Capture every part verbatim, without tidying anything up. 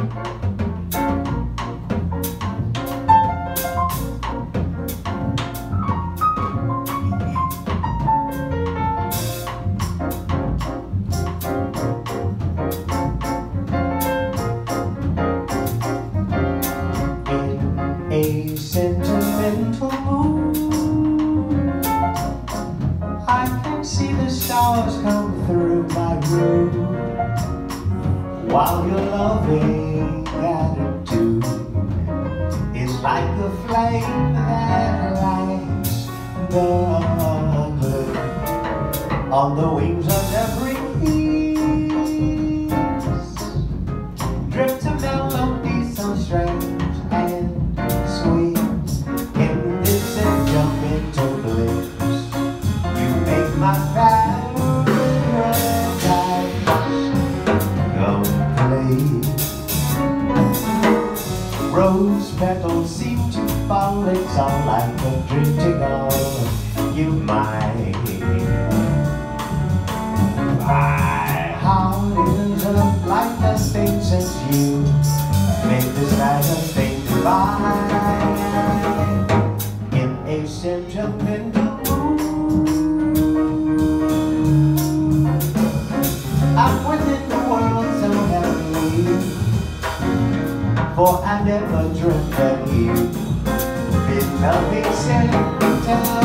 A sentimental mood, I can see the stars come through my room, while your loving attitude is like a flame that lights the gloom on the wings of every kiss. Drift a melody so strange and sweet in this sentimental bliss. You make my paradise complete. Rose petals seem to fall, it's all like a drifting on you, mine. My heart is up like a sting since you made this night a thing divine. In a sentimental mood, I'm within the world so heavenly, for I never dreamt that you'd been loving sentimental.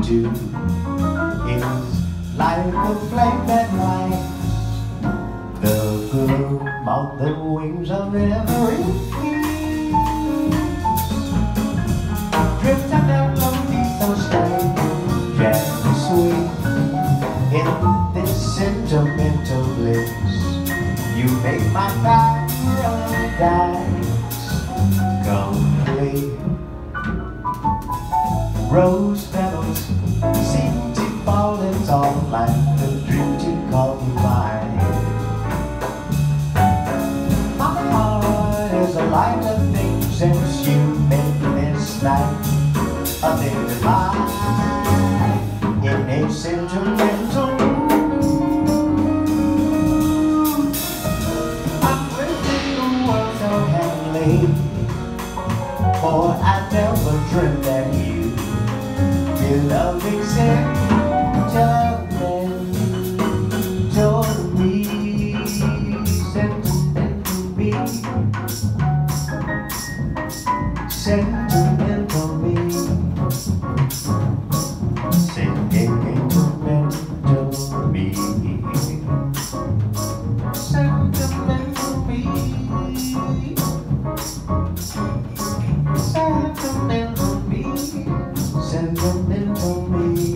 too is like a flame that lights the gloom on the wings of every peace. Drift a melody so strange and sweet in this sentimental bliss. You make my paradise complete. Rose petals seem to fall and all like the dream to call you mine. My heart is a light of things since you made this night a thing divine in a sentimental mood. I'm drifting the world so heavily, for I never dreamed that you loving sentimental me, sentimental me, sentimental me, sentimental me, sentimental me, sentimental me, sentimental me,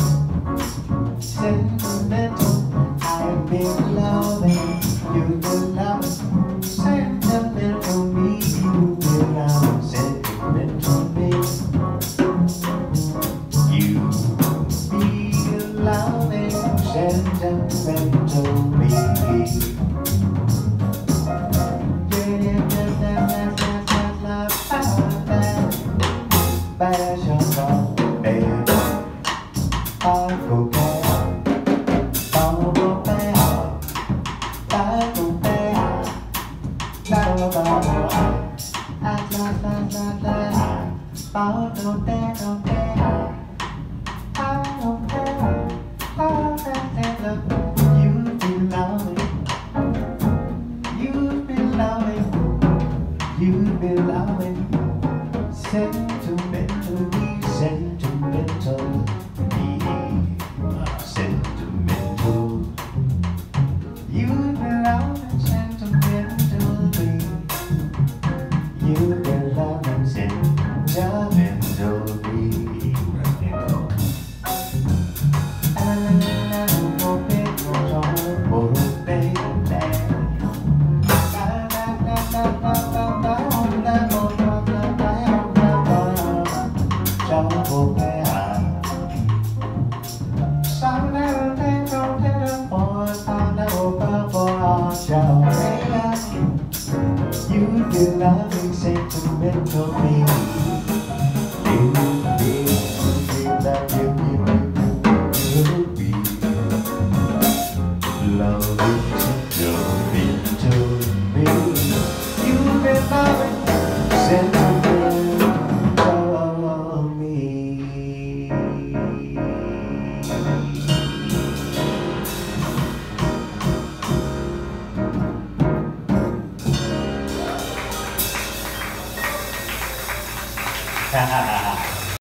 sentimental. I've been loving, you've been loving, sentimental me, you've been loving, sentimental me. You be loving, sentimental me. You've been loving, you've been loving, you've been loving, sentimental me, sentimental me, sentimental. You've been loving, sentimental me, you've been loving, sentimental me. You've been loving sentimental me.